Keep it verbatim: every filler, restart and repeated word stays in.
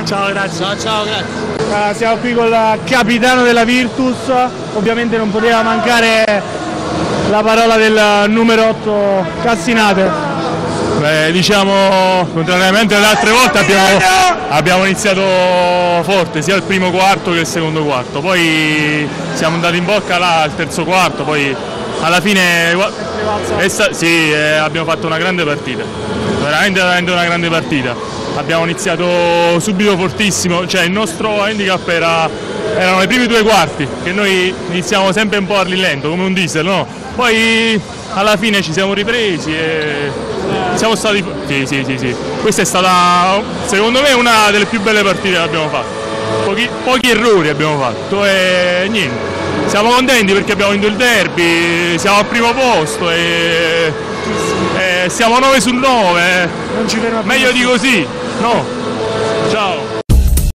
Ciao, grazie. Ciao, ciao, grazie. Uh, siamo qui con il capitano della Virtus, ovviamente non poteva mancare la parola del numero otto Cassinate. Beh, diciamo, contrariamente alle altre volte abbiamo, abbiamo iniziato forte, sia il primo quarto che il secondo quarto, poi siamo andati in bocca là al terzo quarto, poi alla fine sta, sì, eh, abbiamo fatto una grande partita, veramente, veramente una grande partita. Abbiamo iniziato subito fortissimo, cioè il nostro handicap era, erano i primi due quarti, che noi iniziamo sempre un po' a rilento, come un diesel, no? Poi alla fine ci siamo ripresi e siamo stati... Sì, sì, sì, sì. Questa è stata, secondo me, una delle più belle partite che abbiamo fatto. Pochi, pochi errori abbiamo fatto e niente. Siamo contenti perché abbiamo vinto il derby, siamo al primo posto e, e siamo nove su nove. Non ci ferma più. Meglio di così, no?